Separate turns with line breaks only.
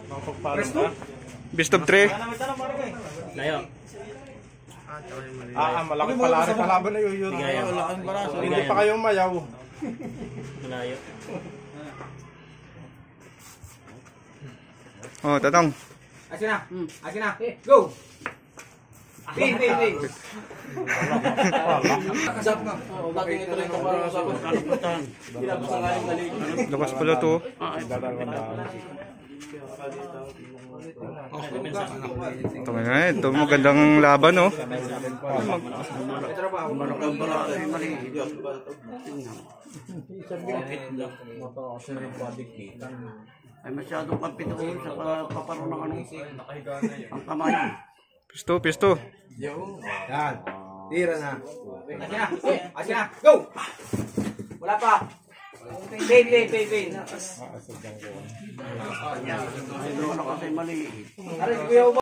Best of 3.
Layo.
Malaki pala rin kalaban na yun. Hindi pa kayong mayaw.
Layo.
Oh, Tatang.
Asin na. Asin na. Go! Pin. Kasap na. Dating ito rin ito para sa kalimutan. Kinapos ang kayong galing.
Lakas pala to. Tama na ito. Magandang laban, oh.
Ay masyadong kapituhin sa paparoon ng ano, ang kamay.
Pisto.
Yan. Tira na. Asin na. Go! Wala pa. Pin.
Ay, ano kasi mali.